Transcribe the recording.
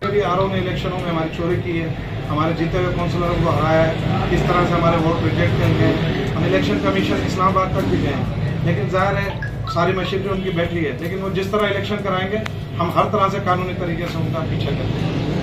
कभी आरओ ने इलेक्शनों में हमारी चोरी की है, हमारे जीते हुए काउंसलरों को हराया है, किस तरह से हमारे वोट रिजेक्ट किए हैं। हम इलेक्शन कमीशन इस्लामाबाद तक भी गए हैं, लेकिन जाहिर है सारी मशीनरी उनकी बैठी है, लेकिन वो जिस तरह इलेक्शन कराएंगे हम हर तरह से कानूनी तरीके से उनका पीछा करते हैं।